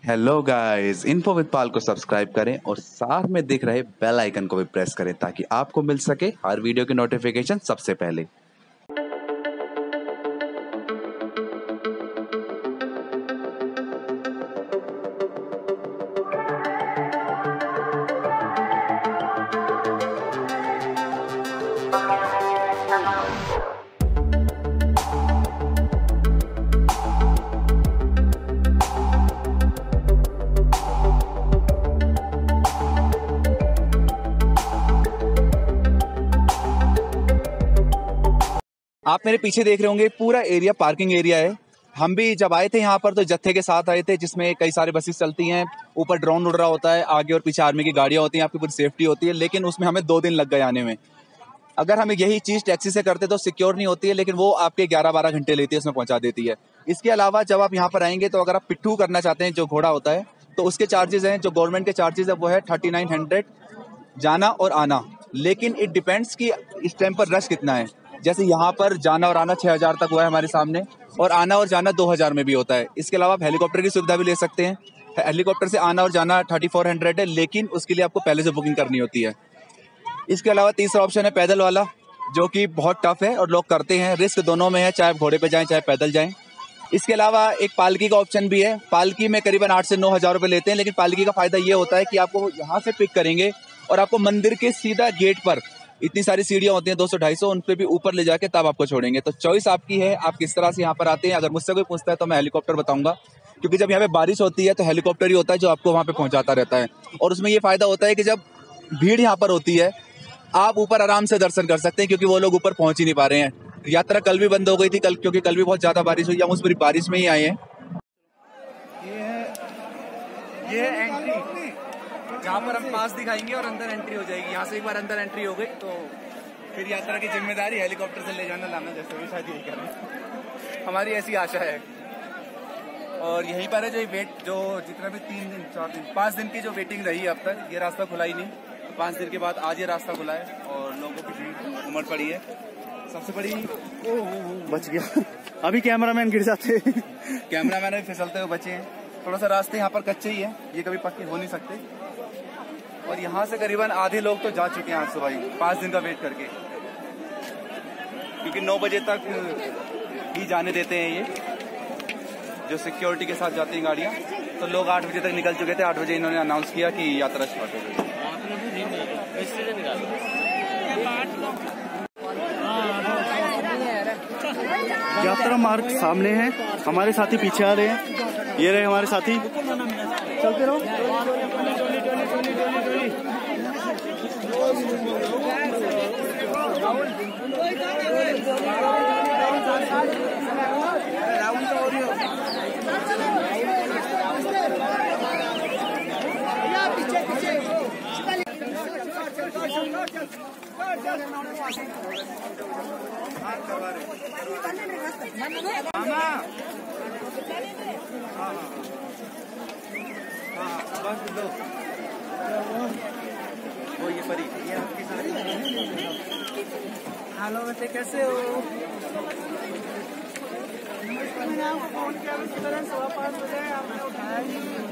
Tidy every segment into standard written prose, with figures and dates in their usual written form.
Hello guys, info with Pal को subscribe करें और साथ में दिख रहे बेल आइकन को भी प्रेस करें ताकि आपको मिल सके हर वीडियो की नोटिफिकेशन सबसे पहले। आप मेरे पीछे देख रहे होंगे, पूरा एरिया पार्किंग एरिया है। हम भी जब आए थे यहाँ पर तो जत्थे के साथ आए थे, जिसमें कई सारे बसेस चलती हैं, ऊपर ड्रोन उड़ रहा होता है, आगे और पीछे आर्मी की गाड़ियाँ होती हैं, आपकी पूरी सेफ्टी होती है। लेकिन उसमें हमें 2 दिन लग गए आने में। अगर हम यही चीज़ टैक्सी से करते तो सिक्योर नहीं होती है, लेकिन वो आपके 11-12 घंटे लेती है, उसमें पहुँचा देती है। इसके अलावा जब आप यहाँ पर आएंगे तो अगर आप पिट्ठू करना चाहते हैं, जो घोड़ा होता है, तो उसके चार्जेस हैं, जो गवर्नमेंट के चार्जेस है वो है 3900 जाना और आना। लेकिन इट डिपेंड्स कि इस टाइम पर रश कितना है। जैसे यहाँ पर जाना और आना 6000 तक हुआ है हमारे सामने, और आना और जाना 2000 में भी होता है। इसके अलावा आप हेलीकॉप्टर की सुविधा भी ले सकते हैं। हेलीकॉप्टर से आना और जाना 3400 है, लेकिन उसके लिए आपको पहले से बुकिंग करनी होती है। इसके अलावा तीसरा ऑप्शन है पैदल वाला, जो कि बहुत टफ है और लोग करते हैं। रिस्क दोनों में है, चाहे घोड़े पे जाएं चाहे पैदल जाएं। इसके अलावा एक पालकी का ऑप्शन भी है। पालकी में करीबन 8 से 9 हज़ार रुपये लेते हैं, लेकिन पालकी का फायदा ये होता है कि आपको यहाँ से पिक करेंगे और आपको मंदिर के सीधा गेट पर, इतनी सारी सीढ़ियाँ होती हैं 200-250, उन पे भी ऊपर ले जाके तब आपको छोड़ेंगे। तो चॉइस आपकी है, आप किस तरह से यहाँ पर आते हैं। अगर मुझसे कोई पूछता है तो मैं हेलीकॉप्टर बताऊंगा, क्योंकि जब यहाँ पे बारिश होती है तो हेलीकॉप्टर ही होता है जो आपको वहाँ पे पहुँचाता रहता है। और उसमें ये फायदा होता है कि जब भीड़ यहाँ पर होती है, आप ऊपर आराम से दर्शन कर सकते हैं, क्योंकि वो लोग ऊपर पहुँच ही नहीं पा रहे हैं। यात्रा कल भी बंद हो गई थी, क्योंकि कल भी बहुत ज्यादा बारिश हुई। हम उस पूरी बारिश में ही आए हैं। ये है एंट्री, जहाँ पर हम पास दिखाएंगे और अंदर एंट्री हो जाएगी। यहाँ से एक बार अंदर एंट्री हो गई तो फिर यात्रा की जिम्मेदारी हेलीकॉप्टर से ले जाना लाना, जैसे भी शायद यही करें, हमारी ऐसी आशा है। और यहीं पर है जो वेट, जो जितना भी 3 दिन 4 दिन 5 दिन की जो वेटिंग रही है अब तक, ये रास्ता खुला ही नहीं। 5 दिन के बाद आज ये रास्ता खुला है और लोगों की भीड़ उमड़ पड़ी है। सबसे बड़ी बच गया। अभी कैमरामैन गिर जाते कैमरामैन भी फिसलते हुए बचे हैं। थोड़ा सा रास्ते यहाँ पर कच्चे ही है, ये कभी पक्के हो नहीं सकते। और यहाँ से करीबन आधे लोग तो जा चुके हैं आज सुबह ही, 5 दिन का वेट करके, क्योंकि 9 बजे तक ही जाने देते हैं ये, जो सिक्योरिटी के साथ जाती हैं गाड़ियाँ। तो लोग 8 बजे तक निकल चुके थे। 8 बजे इन्होंने अनाउंस किया कि यात्रा स्टार्ट हो गई। यात्रा मार्ग सामने है, हमारे साथी पीछे आ रहे हैं। ये रहे हमारे साथी, चलते रहो। वो ये परी, ये आपकी सारी। हेलो बेटे, कैसे हो? मैंने आपको फोन किया, 5:15 बजे आपने उठाया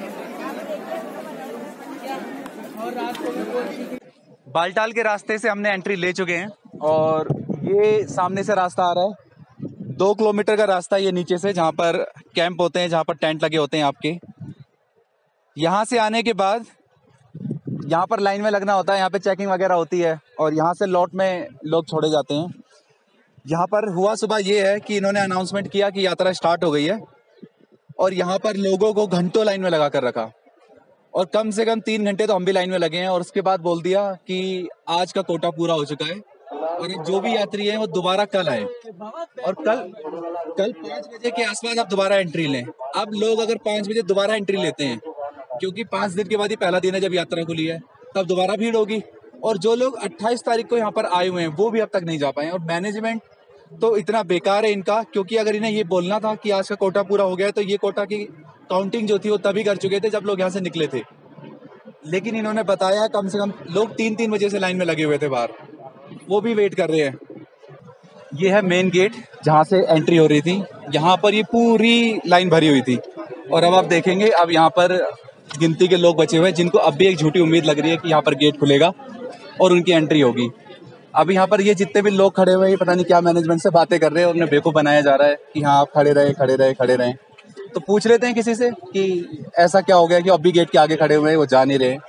और रात को। बालटाल के रास्ते से हमने एंट्री ले चुके हैं और ये सामने से रास्ता आ रहा है। 2 किलोमीटर का रास्ता ये नीचे से, जहाँ पर कैंप होते हैं, जहाँ पर टेंट लगे होते हैं आपके। यहाँ से आने के बाद यहाँ पर लाइन में लगना होता है, यहाँ पे चेकिंग वगैरह होती है और यहाँ से लॉट में लोग छोड़े जाते हैं। यहाँ पर हुआ सुबह ये है कि इन्होंने अनाउंसमेंट किया कि यात्रा स्टार्ट हो गई है, और यहाँ पर लोगों को घंटों लाइन में लगा कर रखा, और कम से कम 3 घंटे तो हम भी लाइन में लगे हैं। और उसके बाद बोल दिया कि आज का कोटा पूरा हो चुका है और जो भी यात्री हैं वो दोबारा कल आए, और कल 5 बजे के आसपास आप दोबारा एंट्री लें। अब लोग अगर 5 बजे दोबारा एंट्री लेते हैं, क्योंकि 5 दिन के बाद ही पहला दिन है जब यात्रा खुली है, तब दोबारा भीड़ होगी। और जो लोग 28 तारीख को यहाँ पर आए हुए हैं वो भी अब तक नहीं जा पाए। और मैनेजमेंट तो इतना बेकार है इनका, क्योंकि अगर इन्हें ये बोलना था कि आज का कोटा पूरा हो गया है, तो ये कोटा की काउंटिंग जो थी वो तभी कर चुके थे जब लोग यहाँ से निकले थे। लेकिन इन्होंने बताया कम से कम लोग 3-3 बजे से लाइन में लगे हुए थे बाहर, वो भी वेट कर रहे हैं। ये है मेन गेट जहाँ से एंट्री हो रही थी। यहाँ पर ये पूरी लाइन भरी हुई थी, और अब आप देखेंगे, अब यहाँ पर गिनती के लोग बचे हुए हैं जिनको अब भी एक झूठी उम्मीद लग रही है कि यहाँ पर गेट खुलेगा और उनकी एंट्री होगी। अब यहाँ पर ये जितने भी लोग खड़े हुए हैं, पता नहीं क्या मैनेजमेंट से बातें कर रहे हैं और उन्हें बेवकूफ बनाया जा रहा है कि हाँ आप खड़े रहे खड़े रहे खड़े रहे। तो पूछ लेते हैं किसी से कि ऐसा क्या हो गया कि अब भी गेट के आगे खड़े हुए हैं, वो जा नहीं रहे।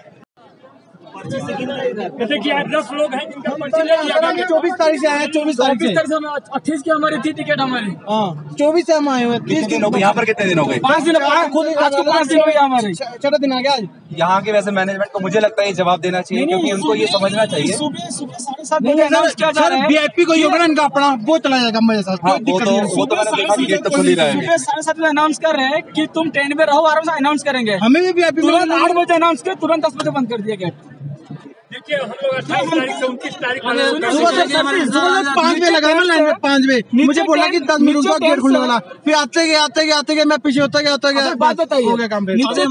जैसे कि 10 लोग हैं जिनका पर्ची ले लिया गया। 24 तारीख से आए हैं, 24 तारीख से 28 की हमारी थी टिकट हमारी। 24 से हम आए हुए हैं। 30 दिन हो गए यहाँ पर, कितने दिन हो गए? 5 दिन खुद आज को 5 दिन हो गए हमारे, 6 दिन आ गया आज। यहाँ के वैसे मैनेजमेंट को मुझे लगता है ये जवाब देना चाहिए, क्योंकि उनको ये समझना चाहिए। सुबह 7:30 VIP को योगदान इनका अपना वो चला जाएगा मेरे साथ। हाँ, वो तो मैंने देखा कि गेट तो खुल ही रहा है। सुबह 7:30 में अनाउंस कर रहे हैं कि तुम ट्रेन में रहो, आराम से अनाउंस करेंगे। हमें भी VIP तुरंत 8 बजे अनाउंस किया, तुरंत 10 बजे बंद कर दिया गेट। देखिए हम लोग 28 तारीख से 29 तारीख सुबह 5 बजे लगा ना लाइन में, 5 बजे मुझे बोला कि 10 मिनट बाद गेट खुलने वाला। फिर आते गए मैं पीछे होता गया। बात बताइए, हो गया काम।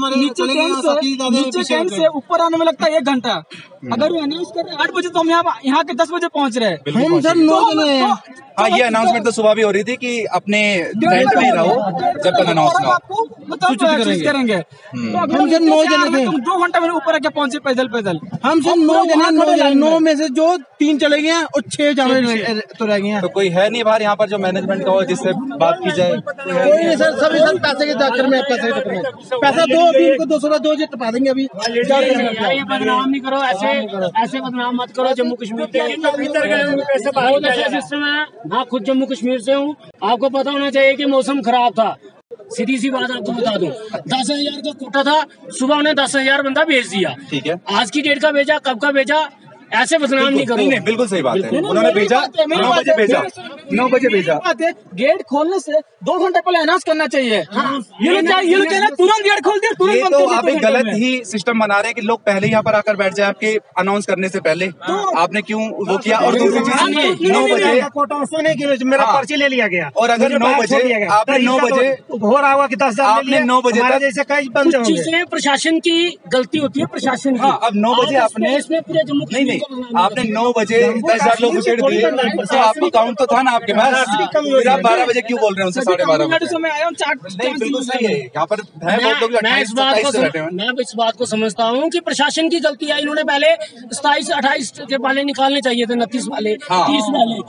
नीचे ट्रेन से ऊपर आने में लगता है 1 घंटा। अगर वो अनाउंस कर रहे हैं 8 बजे तो हम यहाँ के 10 बजे पहुँच रहे हैं। हम सर 9 जने हैं। हाँ, ये अनाउंसमेंट तो सुबह भी हो रही थी कि अपने टेंट में ही रहो जब तक अनाउंस ना हो, सूचित करेंगे। हम सर 9 जने थे। 2 घंटा में ऊपर आके पहुंचे पैदल। हम सर 9 जने, 9 में से जो 3 चले गए हैं और 6 जाने तो रह गए हैं। तो कोई है नहीं बाहर यहाँ पर जो मैनेजमेंट का हो जिससे बात की जाए? कोई नहीं सर, सभी सर पैसे के चक्कर में, पैसा दो, अभी इनको 200 2 टपा देंगे अभी। ये बदनाम नहीं करो, ऐसे बदनाम मत करो। जम्मू कश्मीर के भीतर गए पैसे बाहर सिस्टम है। हाँ, खुद जम्मू कश्मीर से हूँ। आपको पता होना चाहिए कि मौसम खराब था। सीधी सी बात आपको बता दूं, 10,000 का कोटा था, सुबह उन्हें 10,000 बंदा भेज दिया। ठीक है, आज की डेट का भेजा, कब का भेजा, ऐसे बदनाम नहीं करो। नहीं, बिल्कुल सही बात है। उन्होंने भेजा 9 बजे भेजा, 9 बजे भेजा। गेट खोलने से 2 घंटे पहले अनाउंस करना चाहिए। ये लोग तुरंत गेट खोल दिया, तुरंत बंद कर दिया। आप एक गलत ही सिस्टम बना रहे हैं कि लोग पहले यहाँ पर आकर बैठ जाए आपके अनाउंस करने से पहले। आपने क्यों वो किया? और दूसरी चीज 9 बजे कोटा नहीं किया, मेरा पर्ची ले लिया गया। और अगर 9 बजे आपने 9 बजे हो रहा होगा कि 10,000 आपने 9 बजे तक जैसे कई बंद होंगे। चीजें प्रशासन की गलती होती है, प्रशासन की। हाँ, अब 9 बजे आपने इसमें पूरे जम्मू नहीं आपने 9 बजे 10,000 लोग घुसेड़ दिए, तो आपको काउंट तो था ना आपके पास। फिर आप 12 बजे क्यों बोल रहे हैं उनसे? 12:30 बजे नहीं, बिल्कुल सही है। यहाँ पर मैं इस बात को समझता हूँ कि प्रशासन की गलती है। इन्होंने पहले 27 28 के वाले निकालने चाहिए थे, 29 वाले, 30 वाले।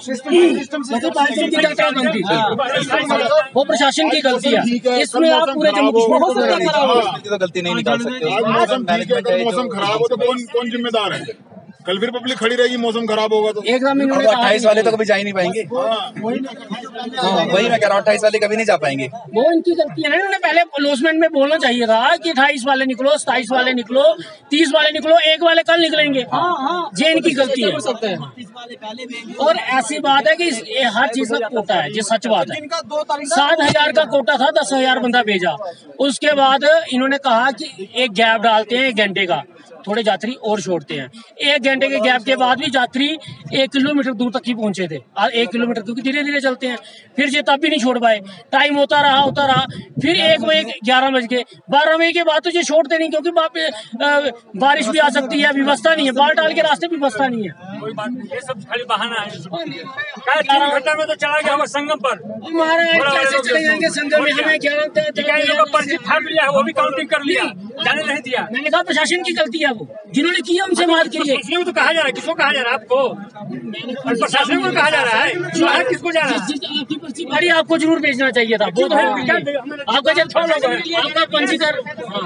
वो प्रशासन की गलती है। इसमें आप पूरे जम्मू कश्मीर तो गलती नहीं निकाल सकते। मौसम खराब हो तो कौन जिम्मेदार है? कल फिर पब्लिक खड़ी रहेगी, मौसम खराब होगा तो। एकदम 28 वाले तो कभी जा ही नहीं पाएंगे। वही मैं कह रहा हूँ, 28 वाले कभी नहीं जा पाएंगे। वो इनकी गलती है ना। इन्होंने पहले अनाउंसमेंट में बोलना चाहिए था कि 28 वाले निकलो, 27 वाले निकलो, 30 वाले निकलो, 1 वाले कल निकलेंगे। ये इनकी गलती है। और ऐसी बात है कि हर चीज का कोटा है, ये सच बात है। 7,000 का कोटा था, 10,000 बंदा भेजा। उसके बाद इन्होंने कहा कि एक गैप डालते हैं 1 घंटे का, थोड़े यात्री और छोड़ते हैं। 1 घंटे के गैप के बाद भी यात्री 1 किलोमीटर दूर तक ही पहुंचे थे। 1 किलोमीटर क्योंकि धीरे धीरे चलते हैं, फिर ये तब भी नहीं छोड़ पाए। टाइम होता रहा। फिर 1 बजे 11 बज गए, 12 बजे के बाद तो ये छोड़ते नहीं, क्योंकि बारिश भी आ सकती है, व्यवस्था नहीं है। बालटाल के रास्ते व्यवस्था नहीं है। ये सब खाली बहाना है। 3 घंटा में तो चला गया हमारे संगम पर। हमारा कैसे चले जाएंगे संगम में? हमें क्या पर्ची फाड़ लिया है, वो भी काउंटिंग कर लिया, जाने नहीं दिया। मैंने कहा प्रशासन की गलती है, वो जिन्होंने किया उनसे बात करिए। इसलिए तो कहा जा रहा है। किसको कहा जा रहा है? आपको, प्रशासन को कहा जा रहा है। किसको जा रहा है? आपकी पर्ची फाड़ी, आपको जरूर भेजना चाहिए था। वो तो आपका जब आपका पंजीकरण,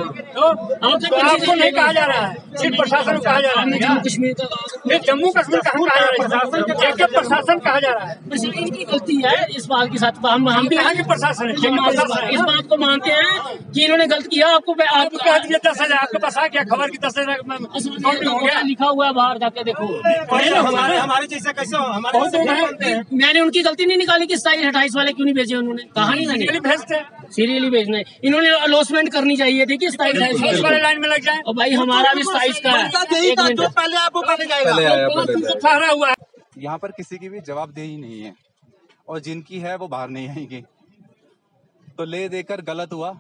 आपको नहीं कहा जा रहा है, सिर्फ प्रशासन को कहा जा रहा है। जम्मू कश्मीर का, जम्मू कश्मीर कहाँ कहा जा रहा है? प्रशासन कहा जा रहा है। इनकी गलती है इस बात के साथ। हम भी यहाँ के प्रशासन है, इस बात को मानते हैं कि इन्होंने गलत किया। आपको कह दिया 10,000, आपके पास आ गया खबर की 10,000 हो गया, लिखा हुआ है बाहर जाके देखो। हमारे जैसे कैसे मैंने उनकी गलती नहीं निकाली कि 27 28 वाले क्यों नहीं भेजे। उन्होंने कहा नहीं, मैंने भेजते सीरियली भेजना है। इन्होंने अनाउंसमेंट करनी चाहिए थी कि 27 28 वाले लाइन में लग जाए। और भाई हमारा भी 27 का है। पहले आपको करने ठहरा हुआ है। यहाँ पर किसी की भी जवाबदेही नहीं है, और जिनकी है वो बाहर नहीं आएंगे। तो ले देकर गलत हुआ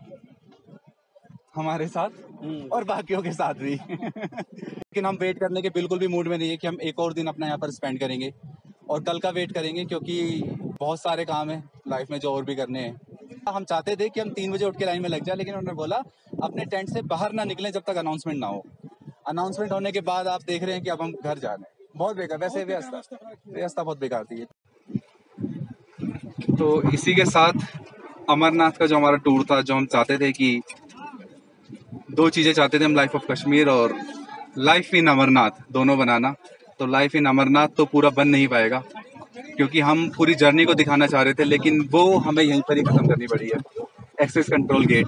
हमारे साथ और बाकियों के साथ भी। लेकिन हम वेट करने के बिल्कुल भी मूड में नहीं है कि हम एक और दिन अपना यहाँ पर स्पेंड करेंगे और कल का वेट करेंगे, क्योंकि बहुत सारे काम हैं लाइफ में जो और भी करने हैं। हम चाहते थे कि हम 3 बजे उठ के लाइन में लग जाए, लेकिन उन्होंने बोला अपने टेंट से बाहर ना निकलें जब तक अनाउंसमेंट ना हो। अनाउंसमेंट होने के बाद आप देख रहे हैं कि अब हम घर जा रहे हैं। बहुत बेकार, वैसे व्यवस्था बहुत बेकार थी। तो इसी के साथ अमरनाथ का जो हमारा टूर था, जो हम चाहते थे कि 2 चीज़ें चाहते थे हम, लाइफ ऑफ कश्मीर और लाइफ इन अमरनाथ दोनों बनाना। तो लाइफ इन अमरनाथ तो पूरा बन नहीं पाएगा क्योंकि हम पूरी जर्नी को दिखाना चाह रहे थे, लेकिन वो हमें यहीं पर ही खत्म करनी पड़ी है। एक्सेस कंट्रोल गेट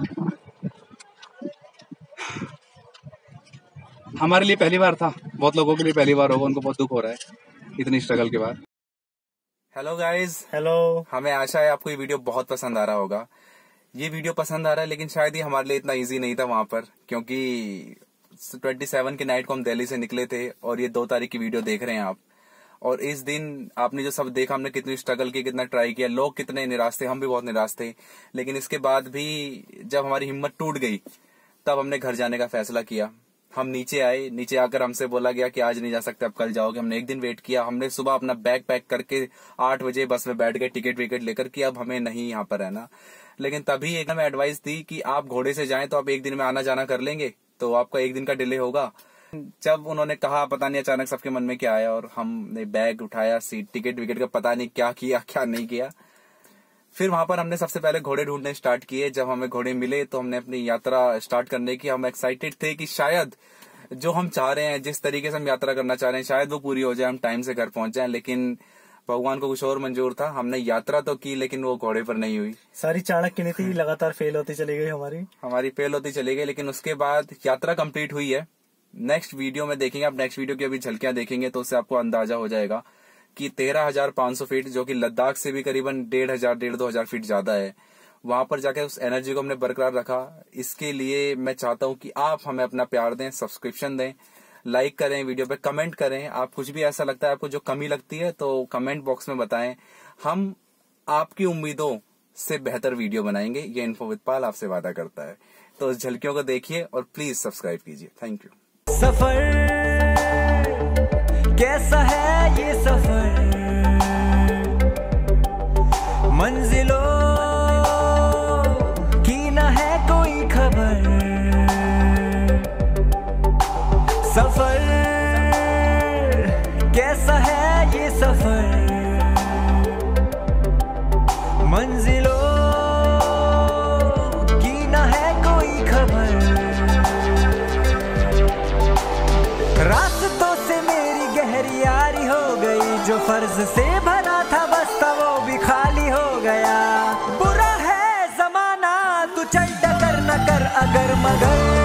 हमारे लिए पहली बार था, बहुत लोगों के लिए पहली बार होगा, उनको बहुत दुख हो रहा है इतनी स्ट्रगल के बाद। Hello guys, hello. हमें आशा है आपको ये वीडियो बहुत पसंद आ रहा होगा। ये वीडियो पसंद आ रहा है, लेकिन शायद ये हमारे लिए इतना इजी नहीं था वहां पर, क्योंकि 27 की नाइट को हम दिल्ली से निकले थे और ये 2 तारीख की वीडियो देख रहे हैं आप। और इस दिन आपने जो सब देखा, हमने कितनी स्ट्रगल की, कितना ट्राई किया, लोग कितने निराश थे, हम भी बहुत निराश थे। लेकिन इसके बाद भी जब हमारी हिम्मत टूट गई तब हमने घर जाने का फैसला किया। हम नीचे आए, नीचे आकर हमसे बोला गया कि आज नहीं जा सकते, अब कल जाओगे। हमने एक दिन वेट किया। हमने सुबह अपना बैग पैक करके 8 बजे बस में बैठ गए, टिकट विकेट लेकर कि अब हमें नहीं यहाँ पर रहना। लेकिन तभी एक हमें एडवाइस दी कि आप घोड़े से जाएं तो आप एक दिन में आना जाना कर लेंगे, तो आपका एक दिन का डिले होगा। जब उन्होंने कहा, पता नहीं अचानक सबके मन में क्या आया और हमने बैग उठाया, सीट टिकट विकेट का पता नहीं क्या किया क्या नहीं किया। फिर वहां पर हमने सबसे पहले घोड़े ढूंढने स्टार्ट किए। जब हमें घोड़े मिले तो हमने अपनी यात्रा स्टार्ट करने की। हम एक्साइटेड थे कि शायद जो हम चाह रहे हैं, जिस तरीके से हम यात्रा करना चाह रहे हैं, शायद वो पूरी हो जाए, हम टाइम से घर पहुंच जाएं। लेकिन भगवान को कुछ और मंजूर था। हमने यात्रा तो की, लेकिन वो घोड़े पर नहीं हुई। सारी चाणक्य नीति लगातार फेल होती चली गई हमारी फेल होती चली गई। लेकिन उसके बाद यात्रा कंप्लीट हुई है। नेक्स्ट वीडियो में देखेंगे आप, नेक्स्ट वीडियो की अभी झलकियां देखेंगे तो उससे आपको अंदाजा हो जाएगा कि 13,500 फीट, जो कि लद्दाख से भी करीबन 1,500-1,500 फीट ज्यादा है, वहां पर जाके उस एनर्जी को हमने बरकरार रखा। इसके लिए मैं चाहता हूं कि आप हमें अपना प्यार दें, सब्सक्रिप्शन दें, लाइक करें, वीडियो पे कमेंट करें। आप कुछ भी ऐसा लगता है, आपको जो कमी लगती है, तो कमेंट बॉक्स में बताएं। हम आपकी उम्मीदों से बेहतर वीडियो बनाएंगे, ये इन्फो विद पाल आपसे वादा करता है। तो उस झलकियों को देखिए और प्लीज सब्सक्राइब कीजिए। Thank you. सफर कैसा है ये सफर, मंजिलों की न है कोई खबर। सफर कैसा है ये सफर, मंजिलों की न है कोई खबर। रास्तों से मेरी गहरी यारी हो गई, जो फर्ज से भरा था बस्ता वो भी खाली हो गया। बुरा है जमाना, तू चल टकर न कर अगर मगर।